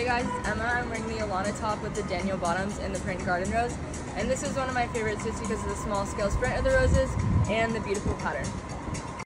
guys, it's Emma. I'm wearing the Alana top with the Daniel bottoms and the print garden rose. And this is one of my favorites just because of the small scale sprint of the roses and the beautiful pattern.